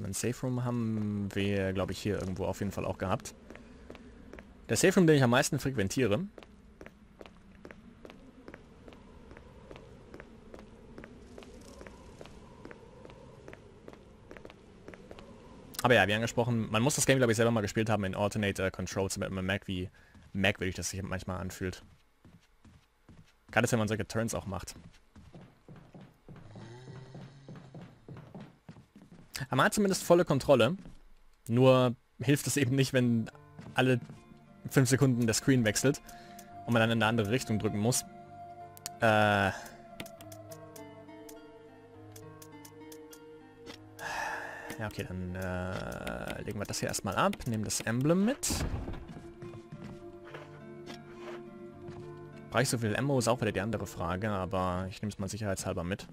So einen Safe Room haben wir, glaube ich, hier irgendwo auf jeden Fall auch gehabt. Der Safe Room, den ich am meisten frequentiere. Aber ja, wie angesprochen, man muss das Game, glaube ich, selber mal gespielt haben in Alternate Controls, damit man merkt, wie merkwürdig das sich manchmal anfühlt. Gerade wenn man solche Turns auch macht. Aber man hat zumindest volle Kontrolle. Nur hilft es eben nicht, wenn alle 5 Sekunden der Screen wechselt und man dann in eine andere Richtung drücken muss. Ja, okay, dann legen wir das hier erstmal ab, nehmen das Emblem mit. Brauche ich so viel Ammo, ist auch wieder die andere Frage, aber ich nehme es mal sicherheitshalber mit.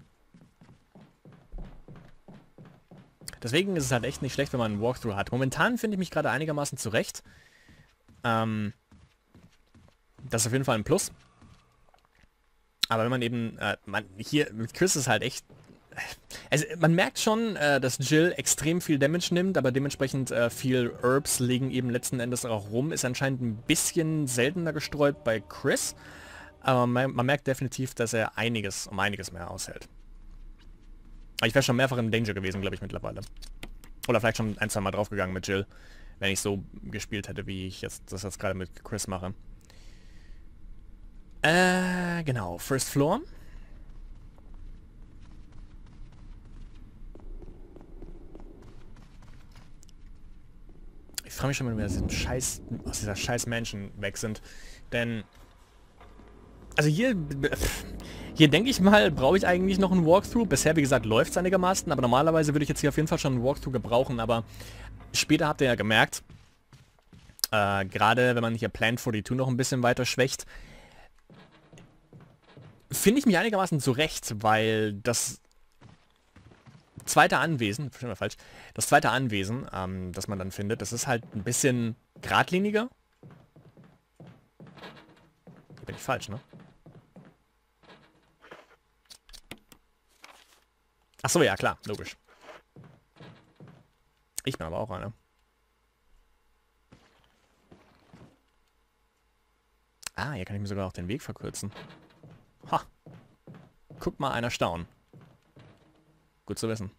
Deswegen ist es halt echt nicht schlecht, wenn man einen Walkthrough hat. Momentan finde ich mich gerade einigermaßen zurecht. Das ist auf jeden Fall ein Plus. Aber wenn man eben, hier mit Chris ist halt echt... Also man merkt schon, dass Jill extrem viel Damage nimmt, aber dementsprechend viel Herbs liegen eben letzten Endes auch rum. Ist anscheinend ein bisschen seltener gestreut bei Chris. Aber man merkt definitiv, dass er um einiges mehr aushält. Aber ich wäre schon mehrfach in Danger gewesen, glaube ich, mittlerweile. Oder vielleicht schon ein, zwei Mal draufgegangen mit Jill, wenn ich so gespielt hätte, wie ich das jetzt gerade mit Chris mache. Genau, First Floor. Ich freue mich schon, wenn wir aus dieser scheiß Mansion weg sind. Denn, also hier denke ich mal, brauche ich eigentlich noch einen Walkthrough. Bisher, wie gesagt, läuft es einigermaßen, aber normalerweise würde ich jetzt hier auf jeden Fall schon einen Walkthrough gebrauchen, aber später habt ihr ja gemerkt, gerade wenn man hier Plant 42 noch ein bisschen weiter schwächt, finde ich mich einigermaßen zurecht, weil das zweite Anwesen, das man dann findet, das ist halt ein bisschen geradliniger. Hier bin ich falsch, ne? Achso, ja, klar, logisch. Ich bin aber auch einer. Ah, hier kann ich mir sogar auch den Weg verkürzen. Ha! Guck mal, einer staunen. Gut zu wissen.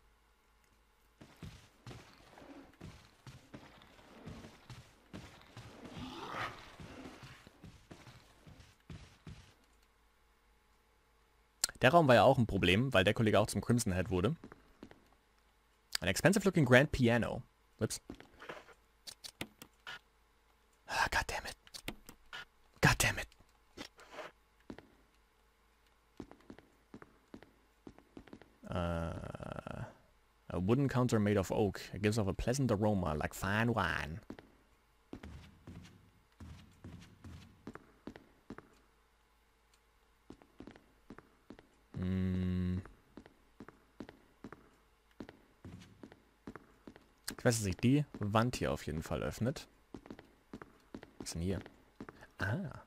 Der Raum war ja auch ein Problem, weil der Kollege auch zum Crimson Head wurde. An expensive looking grand piano. Ups. Ah, goddammit. Goddammit. A wooden counter made of oak. It gives off a pleasant aroma like fine wine. Ich weiß, dass sich die Wand hier auf jeden Fall öffnet. Was ist denn hier? Ah.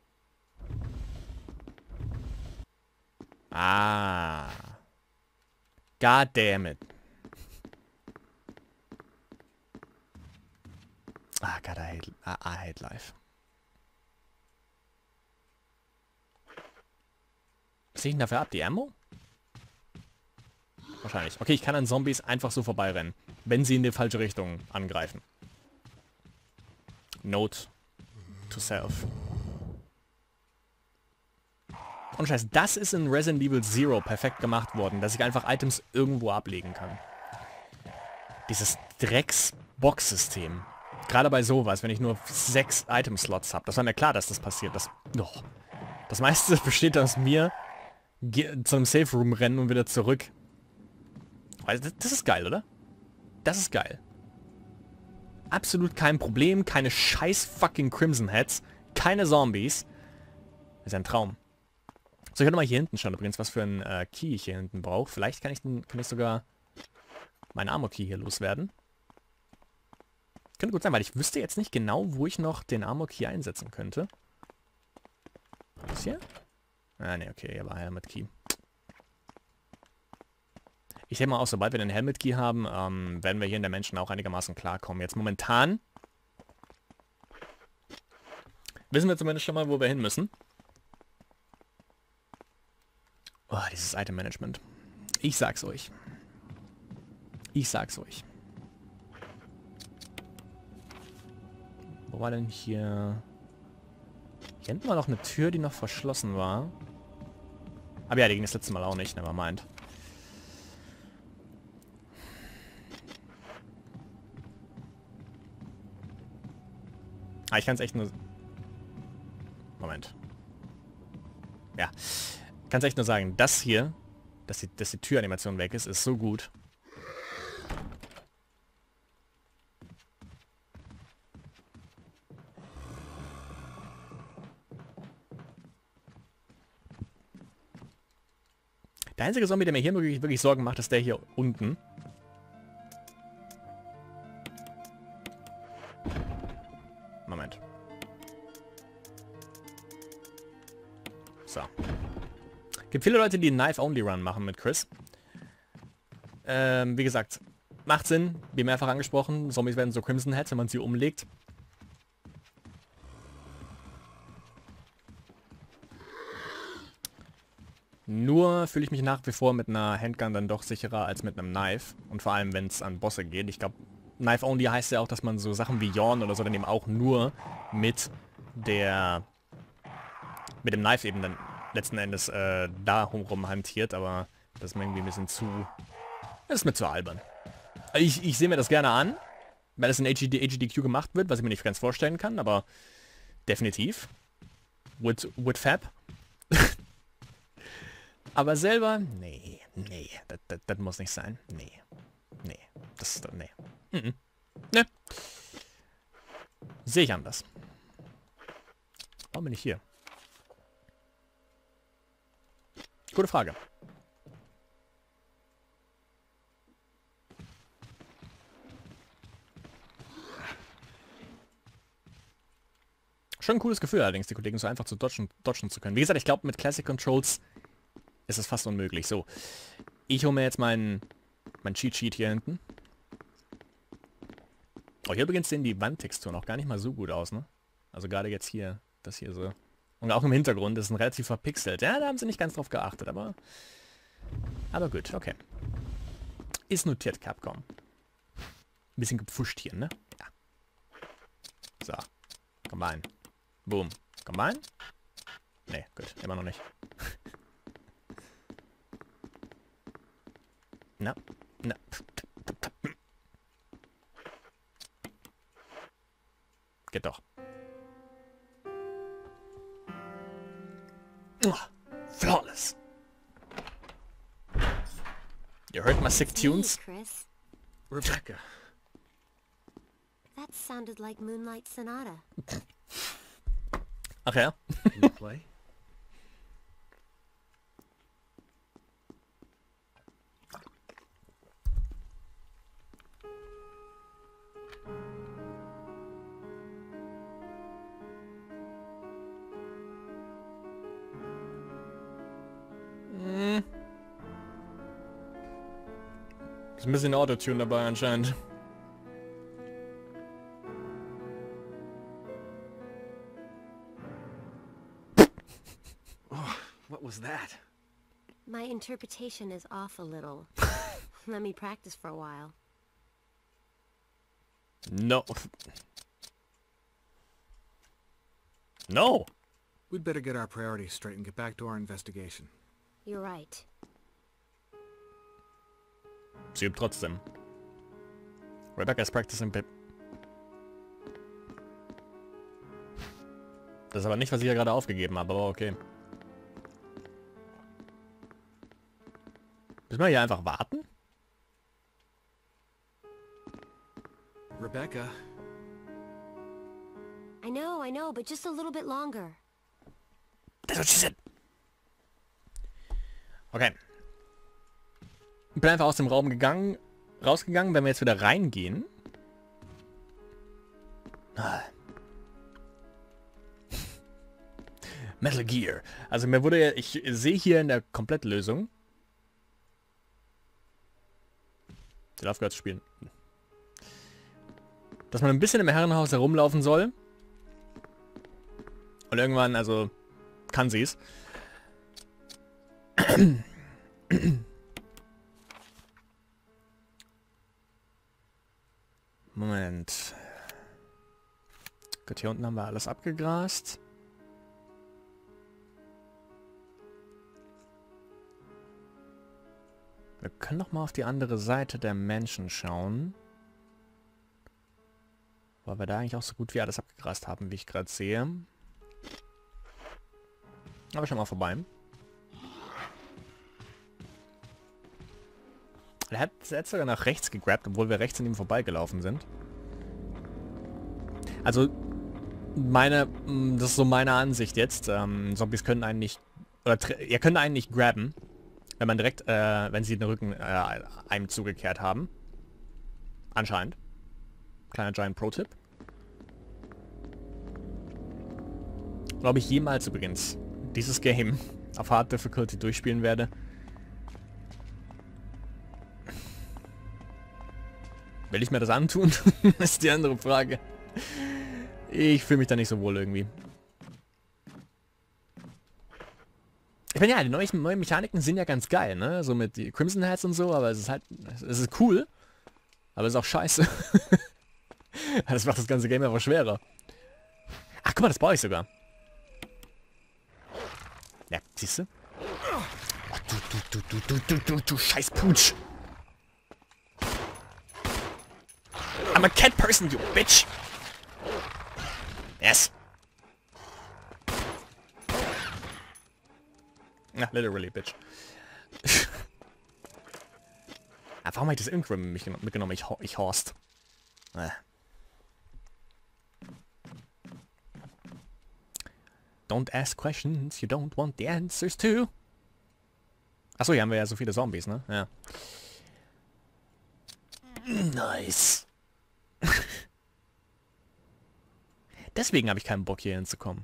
Ah. God damn it. Ah, God, I hate life. Was sehe ich denn dafür ab? Die Ammo? Wahrscheinlich. Okay, ich kann an Zombies einfach so vorbeirennen, wenn sie in die falsche Richtung angreifen. Note to self. Und Scheiß, das ist in Resident Evil Zero perfekt gemacht worden, dass ich einfach Items irgendwo ablegen kann. Dieses Drecks-Box-System. Gerade bei sowas, wenn ich nur 6 Item-Slots habe. Das war mir klar, dass das passiert. Das meiste besteht aus mir zu einem Safe-Room rennen und wieder zurück. Also das ist geil, oder? Das ist geil. Absolut kein Problem, keine scheiß fucking Crimson Heads, keine Zombies. Das ist ein Traum. So, ich könnte mal hier hinten schauen übrigens, was für ein Key ich hier hinten brauche. Vielleicht kann ich sogar meinen Armor-Key hier loswerden. Könnte gut sein, weil ich wüsste jetzt nicht genau, wo ich noch den Armor-Key einsetzen könnte. Das hier? Ah, ne, okay, er war ja mit Key. Ich denke mal auch, sobald wir den Helmet Key haben, werden wir hier in der Menschen auch einigermaßen klarkommen. Jetzt momentan wissen wir zumindest schon mal, wo wir hin müssen. Oh, dieses Item Management. Ich sag's euch. Ich sag's euch. Wo war denn hier... Hier hinten war noch eine Tür, die noch verschlossen war. Aber ja, die ging das letzte Mal auch nicht, nevermind. Ah, ich kann es echt nur... Moment. Ja. Kann es echt nur sagen, das hier, dass die Türanimation weg ist, ist so gut. Der einzige Zombie, der mir hier wirklich Sorgen macht, ist der hier unten. Moment. So. Gibt viele Leute, die einen Knife-Only-Run machen mit Chris. Wie gesagt, macht Sinn, wie mehrfach angesprochen. Zombies werden so Crimson Heads, wenn man sie umlegt. Nur fühle ich mich nach wie vor mit einer Handgun dann doch sicherer als mit einem Knife. Und vor allem, wenn es an Bosse geht. Ich glaube, Knife Only heißt ja auch, dass man so Sachen wie Yawn oder so dann eben auch nur mit dem Knife eben dann letzten Endes da rumhantiert. Aber das ist mir irgendwie ein bisschen zu... Das ist mir zu albern. Ich sehe mir das gerne an, weil es in HDQ gemacht wird, was ich mir nicht ganz vorstellen kann, aber definitiv. Would fab. Aber selber, nee, das muss nicht sein. Nee, nee. Ne. Sehe ich anders. Warum bin ich hier? Gute Frage. Schon ein cooles Gefühl allerdings, die Kollegen so einfach zu dodgen zu können. Wie gesagt, ich glaube, mit Classic Controls ist es fast unmöglich. So, ich hole mir jetzt mein Cheat Sheet hier hinten. Oh, hier übrigens sehen die Wandtexturen auch gar nicht mal so gut aus, ne? Also gerade jetzt hier, das hier so. Und auch im Hintergrund ist ein relativ verpixelt. Ja, da haben sie nicht ganz drauf geachtet, aber gut, okay. Ist notiert, Capcom. Ein bisschen gepfuscht hier, ne? Ja. So, Combine. Boom. Combine? Ne, gut, immer noch nicht. Na. Geht doch. Flawless. You heard my sick tunes? Chris. Rebecca. That sounded like Moonlight Sonata. Ach ja? Can you play? Ist ein bisschen Autotune dabei anscheinend. Oh, what was that? My interpretation is off a little. Let me practice for a while. No. No. We'd better get our priorities straight and get back to our investigation. You're right. Sie übt trotzdem. Rebecca is practicing Pip. Das ist aber nicht, was ich ja gerade aufgegeben habe, aber okay. Müssen wir hier einfach warten? Rebecca. I know, but just a little bit longer. That's what she said. Okay. Ich bin einfach aus dem Raum rausgegangen, wenn wir jetzt wieder reingehen. Metal Gear. Also mir wurde ja, ich sehe hier in der Komplettlösung, Sie hat aufgehört zu spielen. Dass man ein bisschen im Herrenhaus herumlaufen soll. Und irgendwann, also, kann sie es. Moment. Gut, hier unten haben wir alles abgegrast. Wir können doch mal auf die andere Seite der Menschen schauen. Weil wir da eigentlich auch so gut wie alles abgegrast haben, wie ich gerade sehe. Aber schon mal vorbei. Er hat sogar nach rechts gegrabt, obwohl wir rechts an ihm vorbeigelaufen sind. Also, das ist so meine Ansicht jetzt. Zombies können einen nicht, oder ihr könnt einen nicht grabben, wenn man direkt, wenn sie den Rücken einem zugekehrt haben. Anscheinend. Kleiner Giant Pro-Tipp. Glaube ich jemals übrigens dieses Game auf Hard Difficulty durchspielen werde. Will ich mir das antun? Ist die andere Frage. Ich fühle mich da nicht so wohl irgendwie. Ich meine, ja, die neuen Mechaniken sind ja ganz geil, ne? So mit die Crimson Heads und so, aber es ist halt, es ist cool. Aber es ist auch scheiße. Das macht das ganze Game einfach schwerer. Ach, guck mal, das brauche ich sogar. Ja, siehst du? Oh, du scheiß Putsch. I'm a cat person, you bitch. Yes. Ja, literally, bitch. Warum habe ich das Ingram mitgenommen? Ich Horst. Don't ask questions you don't want the answers to. Achso, hier haben wir ja so viele Zombies, ne? Ja. Nice. Deswegen habe ich keinen Bock, hier hinzukommen.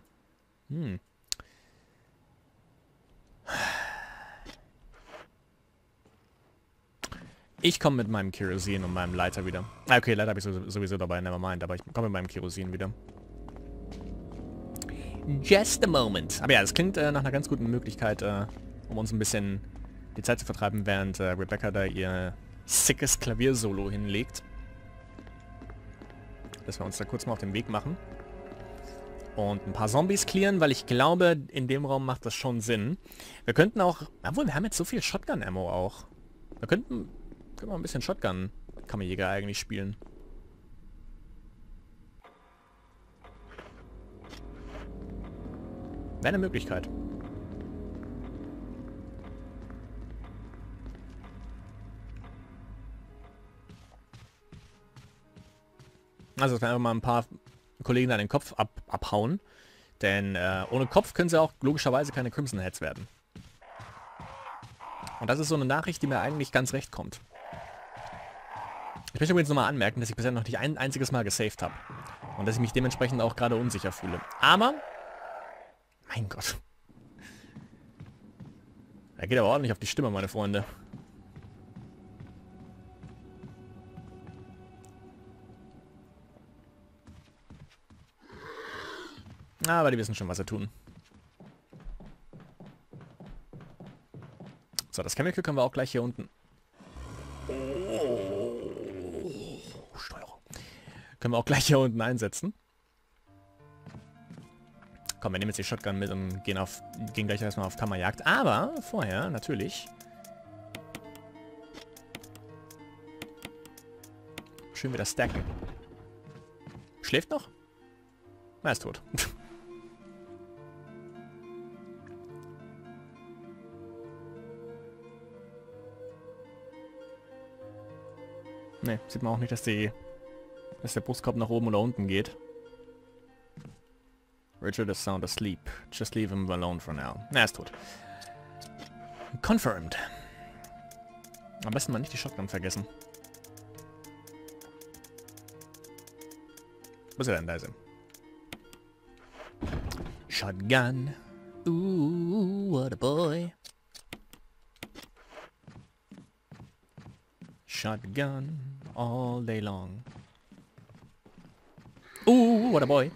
Ich komme mit meinem Kerosin und meinem Leiter wieder. Okay, Leiter habe ich sowieso dabei, nevermind, aber ich komme mit meinem Kerosin wieder. Just a moment. Aber ja, das klingt nach einer ganz guten Möglichkeit, um uns ein bisschen die Zeit zu vertreiben, während Rebecca da ihr sickes Klaviersolo hinlegt. Dass wir uns da kurz mal auf den Weg machen. Und ein paar Zombies clearen, weil ich glaube, in dem Raum macht das schon Sinn. Wir könnten auch... Obwohl, wir haben jetzt so viel Shotgun-Ammo auch. Können wir ein bisschen Shotgun-Kammerjäger eigentlich spielen. Wäre eine Möglichkeit. Also, dass wir einfach mal ein paar Kollegen da den Kopf abhauen. Denn ohne Kopf können sie auch logischerweise keine Crimson Heads werden. Und das ist so eine Nachricht, die mir eigentlich ganz recht kommt. Ich möchte übrigens nochmal anmerken, dass ich bisher noch nicht ein einziges Mal gesaved habe. Und dass ich mich dementsprechend auch gerade unsicher fühle. Aber... Mein Gott. Er geht aber ordentlich auf die Stimme, meine Freunde. Aber die wissen schon, was sie tun. So, das Chemical können wir auch gleich hier unten... Oh, Steuerung. Können wir auch gleich hier unten einsetzen. Komm, wir nehmen jetzt die Shotgun mit und gehen gleich erstmal auf Kammerjagd. Aber vorher, natürlich... Schön wieder stacken. Schläft noch? Er ist tot. Ne, sieht man auch nicht, dass der Brustkorb nach oben oder unten geht. Richard is sound asleep. Just leave him alone for now. Na, er ist tot. Confirmed. Am besten mal nicht die Shotgun vergessen. Wo ist er denn? Da ist er. Shotgun. Ooh, what a boy. Shotgun all day long. What a boy.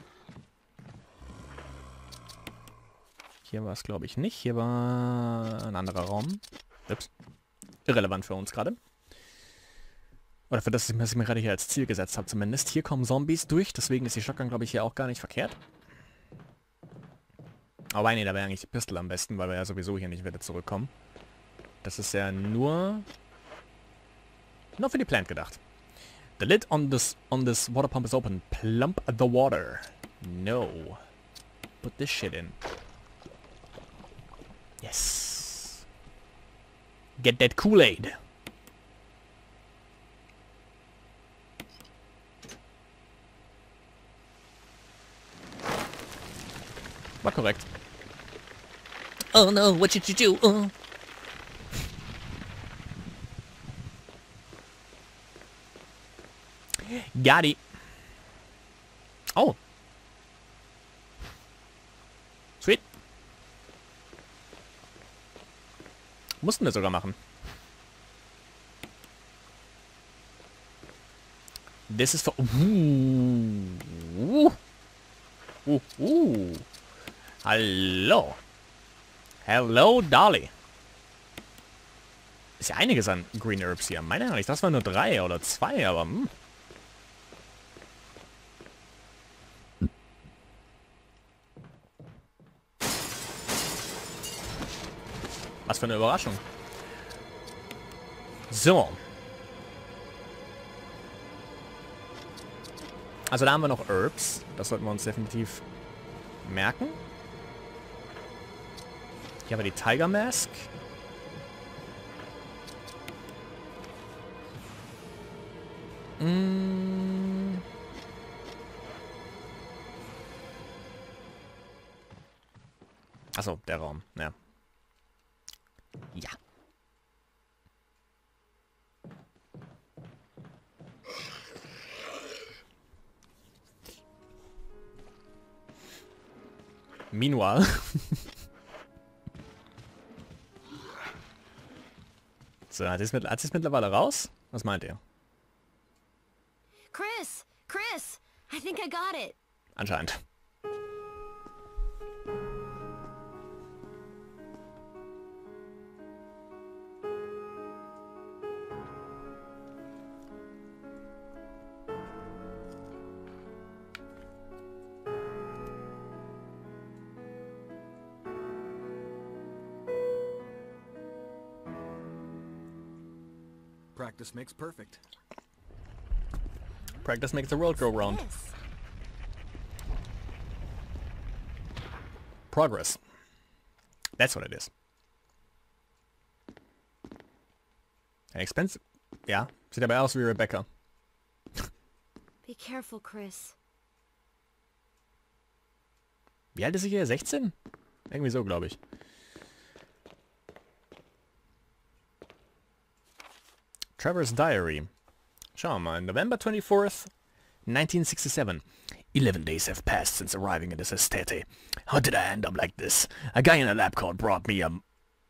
Hier war es, glaube ich, nicht. Hier war ein anderer Raum. Ups. Irrelevant für uns gerade. Oder für das, was ich mir gerade hier als Ziel gesetzt habe zumindest. Hier kommen Zombies durch, deswegen ist die Shotgun, glaube ich, hier auch gar nicht verkehrt. Aber nee, da wäre eigentlich die Pistole am besten, weil wir ja sowieso hier nicht wieder zurückkommen. Das ist ja nur für die Plant gedacht. The lid on this water pump is open. Plump the water. No. Put this shit in. Yes. Get that Kool-Aid. War korrekt. Oh no, what did you do? Got it. Oh. Sweet. Mussten wir sogar machen. Das ist für... Hallo. Hello, Dolly. Ist ja einiges an Green Herbs hier. Meine Herren, das waren nur 3 oder 2, aber... Was für eine Überraschung. So. Also da haben wir noch Herbs. Das sollten wir uns definitiv merken. Hier haben wir die Tiger Mask. Achso, der Raum. Ja. Ja. Meanwhile. So, hat sie es mittlerweile raus? Was meint ihr? Chris! Chris! I think I got it! Anscheinend. Practice makes perfect. Practice makes the world go round. Yes. Progress. That's what it is. Expensive. Ja, sieht aber aus wie Rebecca. Be careful, Chris. Wie alt ist sie hier? 16? Irgendwie so, glaube ich. Trevor's Diary. Schauen wir mal. November 24th, 1967. 11 days have passed since arriving at this estate. How did I end up like this? A guy in a lab coat brought me a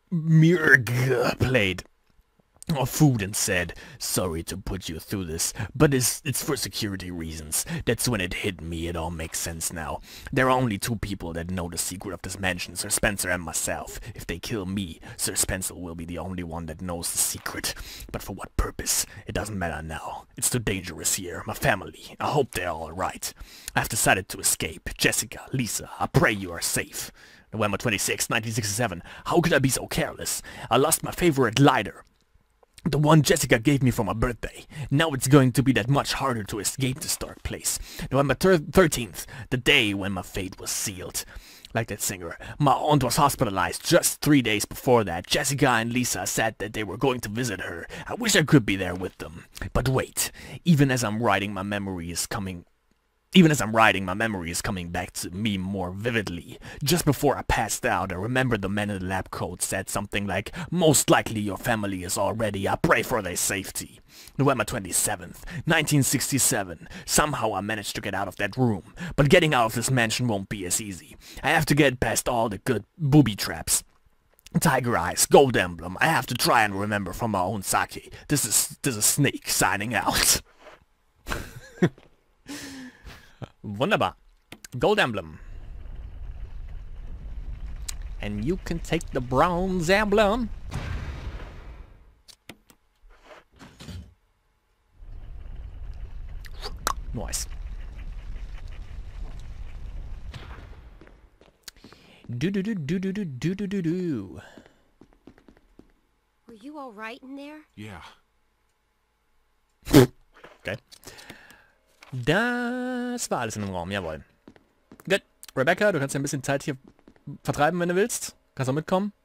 plate of food and said, "Sorry to put you through this, but it's for security reasons." That's when it hit me. It all makes sense now. There are only 2 people that know the secret of this mansion, Sir Spencer and myself. If they kill me, Sir Spencer will be the only one that knows the secret. But for what purpose? It doesn't matter now. It's too dangerous here. My family, I hope they're all right. I've decided to escape. Jessica, Lisa, I pray you are safe. November 26, 1967. How could I be so careless? I lost my favorite lighter. The one Jessica gave me for my birthday. Now it's going to be that much harder to escape this dark place. November 13th, the day when my fate was sealed. Like that singer. My aunt was hospitalized just 3 days before that. Jessica and Lisa said that they were going to visit her. I wish I could be there with them. But wait, even as I'm writing, my memory is coming back to me more vividly. Just before I passed out, I remember the man in the lab coat said something like, "Most likely your family is all ready. I pray for their safety." November 27th, 1967. Somehow I managed to get out of that room. But getting out of this mansion won't be as easy. I have to get past all the good booby traps. Tiger Eyes, Gold Emblem. I have to try and remember from my own sake. This is Snake signing out. Wunderbar. Gold Emblem. And you can take the Bronze Emblem. Nice. Do. Were you all right in there? Yeah. Okay. Das war alles in dem Raum, jawohl. Gut. Rebecca, du kannst ja ein bisschen Zeit hier vertreiben, wenn du willst. Kannst auch mitkommen.